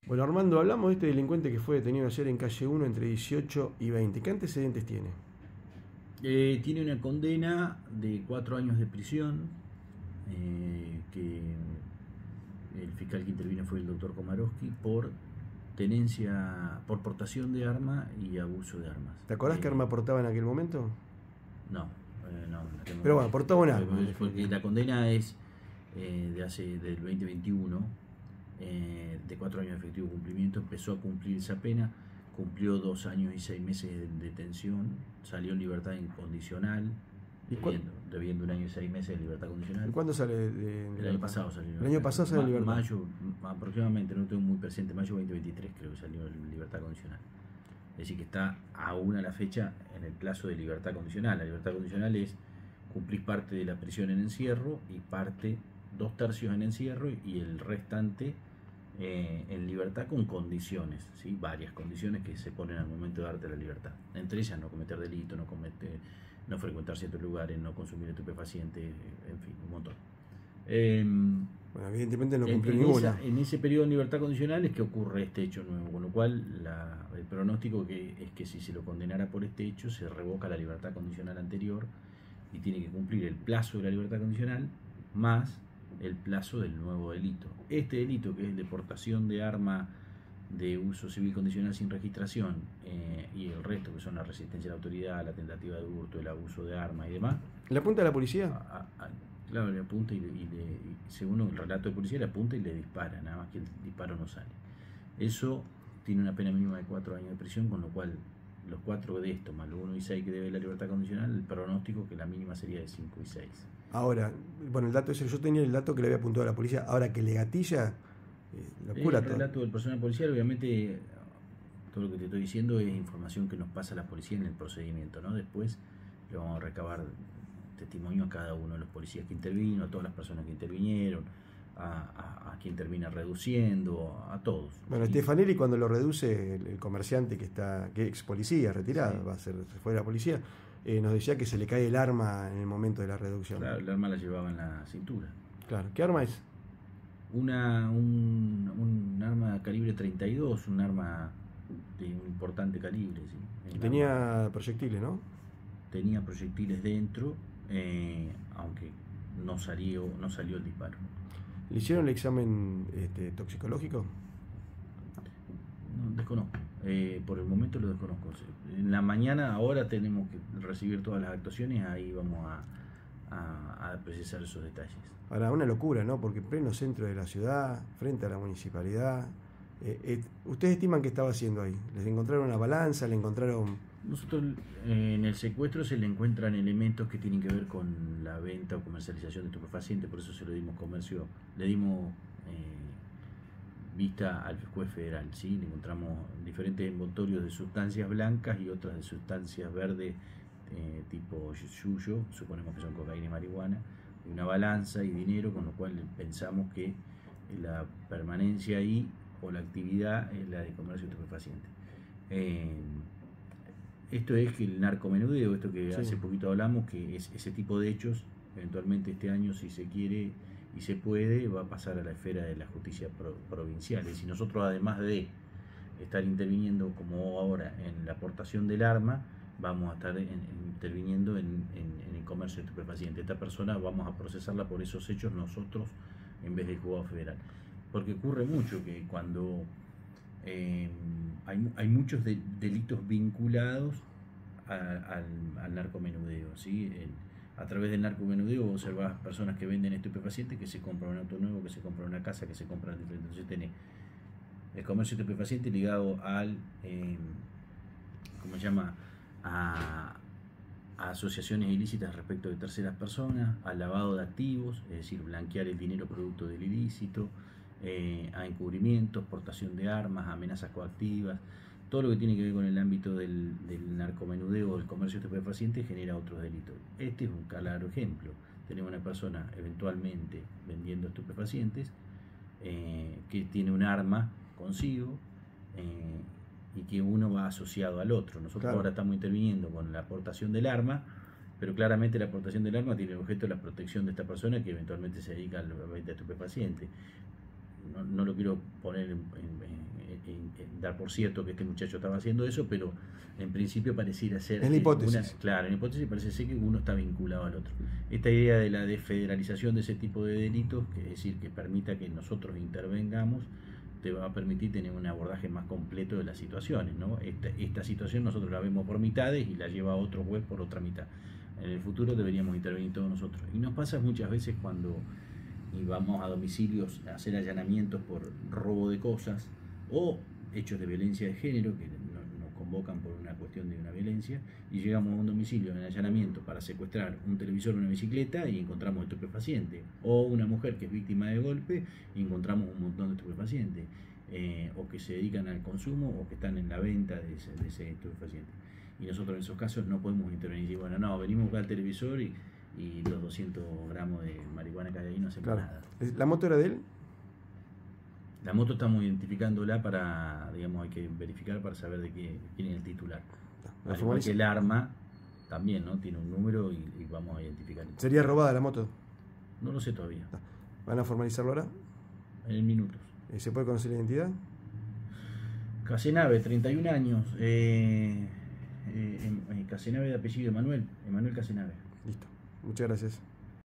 Bueno, Armando, hablamos de este delincuente que fue detenido ayer en calle 1 entre 18 y 20. ¿Qué antecedentes tiene? Tiene una condena de 4 años de prisión, que el fiscal que intervino fue el doctor Komarowski por por portación de arma y abuso de armas. ¿Te acordás qué arma portaba en aquel momento? No, no, Pero bueno, portaba un arma. porque la condena es del 2021, de 4 años de efectivo cumplimiento. Empezó a cumplir esa pena, cumplió 2 años y 6 meses de detención, salió en libertad incondicional, ¿Y debiendo 1 año y 6 meses de libertad condicional. ¿Y cuándo sale El año pasado salió. El año pasado salió en libertad. Mayo, aproximadamente, no tengo muy presente, mayo 2023 creo que salió en libertad condicional. Es decir, que está aún a la fecha en el plazo de libertad condicional. La libertad condicional es cumplir parte de la prisión en encierro y parte, 2/3 en encierro y el restante en libertad con condiciones, ¿sí? Varias condiciones que se ponen al momento de darte la libertad. Entre ellas no cometer delito, no frecuentar ciertos lugares, no consumir estupefacientes, en fin, un montón. Bueno, evidentemente no cumplió ninguna. En ese periodo de libertad condicional es que ocurre este hecho nuevo, con lo cual el pronóstico es que si se lo condenara por este hecho, se revoca la libertad condicional anterior y tiene que cumplir el plazo de la libertad condicional más el plazo del nuevo delito. Este delito, que es de portación de arma de uso civil condicional sin registración, y el resto, que son la resistencia a la autoridad, la tentativa de hurto, el abuso de arma y demás. ¿Le apunta a la policía? Claro, le apunta y según el relato de policía, le apunta y le dispara, nada más que el disparo no sale. Eso tiene una pena mínima de 4 años de prisión, con lo cual los 4 de estos, más los 1 y 6 que debe la libertad condicional, el pronóstico que la mínima sería de 5 y 6. Ahora, bueno, el dato ese, yo tenía el dato que le había apuntado a la policía, ahora que le gatilla, locura todo. El relato del personal policial, obviamente, todo lo que te estoy diciendo es información que nos pasa a la policía en el procedimiento, ¿no? Después le vamos a recabar testimonio a cada uno de los policías que intervino, a todas las personas que intervinieron, a quien termina reduciendo, a todos. Bueno, ¿sí? Stefanelli, cuando lo reduce el comerciante que es ex policía, retirado, sí, se fue de la policía, nos decía que se le cae el arma en el momento de la reducción. Claro, el arma la llevaba en la cintura. Claro, ¿qué arma es? Un arma calibre 32, un arma de un importante calibre. ¿Sí? Tenía proyectiles, ¿no? Tenía proyectiles dentro, aunque no salió el disparo. ¿Le hicieron el examen toxicológico? No, desconozco. Por el momento lo desconozco. En la mañana, ahora tenemos que recibir todas las actuaciones, ahí vamos a precisar esos detalles. Ahora, una locura, ¿no? Porque en pleno centro de la ciudad, frente a la municipalidad, ¿ustedes estiman qué estaba haciendo ahí? ¿Les encontraron una balanza? ¿Le encontraron...? Nosotros en el secuestro se le encuentran elementos que tienen que ver con la venta o comercialización de estupefacientes, por eso se lo dimos vista al juez federal, ¿sí? Le encontramos diferentes envoltorios de sustancias blancas y otras de sustancias verdes, tipo yuyo, suponemos que son cocaína y marihuana, y una balanza y dinero, con lo cual pensamos que la permanencia ahí o la actividad es la de comercio de estupefacientes. Esto es que el narcomenudeo, esto que sí, hace poquito hablamos, que es ese tipo de hechos, eventualmente este año, si se quiere y se puede, va a pasar a la esfera de la justicia provincial. Y si nosotros, además de estar interviniendo como ahora en la aportación del arma, vamos a estar interviniendo en el comercio de estupefacientes. Esta persona vamos a procesarla por esos hechos nosotros en vez del juzgado federal. Porque ocurre mucho que cuando hay muchos delitos vinculados al narcomenudeo, ¿sí? A través del narcomenudeo observas personas que venden estupefacientes, que se compran un auto nuevo, que se compran una casa, que se compran diferentes. Entonces tenés el comercio de estupefacientes ligado al ¿cómo se llama? A asociaciones ilícitas respecto de terceras personas, al lavado de activos, es decir, blanquear el dinero producto del ilícito, a encubrimientos, portación de armas, amenazas coactivas. Todo lo que tiene que ver con el ámbito del narcomenudeo o del comercio de estupefacientes genera otros delitos. Este es un claro ejemplo. Tenemos una persona eventualmente vendiendo estupefacientes, que tiene un arma consigo, y que uno va asociado al otro. Nosotros claro, ahora estamos interviniendo con la aportación del arma, pero claramente la aportación del arma tiene el objeto de la protección de esta persona que eventualmente se dedica a la venta de estupefacientes. No lo quiero poner dar por cierto que este muchacho estaba haciendo eso, pero en principio pareciera ser... En la hipótesis. Claro, en la hipótesis parece ser que uno está vinculado al otro. Esta idea de la desfederalización de ese tipo de delitos, que es decir, que permita que nosotros intervengamos, te va a permitir tener un abordaje más completo de las situaciones, ¿no? Esta situación nosotros la vemos por mitades y la lleva otro juez por otra mitad. En el futuro deberíamos intervenir todos nosotros. Y nos pasa muchas veces cuando vamos a domicilios a hacer allanamientos por robo de cosas o hechos de violencia de género que nos convocan por una cuestión de una violencia, y llegamos a un domicilio en allanamiento para secuestrar un televisor o una bicicleta y encontramos estupefaciente, o una mujer que es víctima de golpe y encontramos un montón de estupefacientes, o que se dedican al consumo o que están en la venta de ese estupefaciente. Y nosotros en esos casos no podemos intervenir y decir, bueno, no, venimos a buscar el televisor y los 200 gramos de marihuana que hay ahí no hacemos nada. ¿La moto era de él? La moto estamos identificándola para, digamos, hay que verificar para saber de quién es el titular. Al igual que el arma, también, ¿no? Tiene un número y vamos a identificarlo. ¿Sería robada la moto? No lo sé todavía. ¿Van a formalizarlo ahora? En minutos. ¿Se puede conocer la identidad? Casenave, 31 años. Casenave de apellido Emanuel Casenave. Listo. Muchas gracias.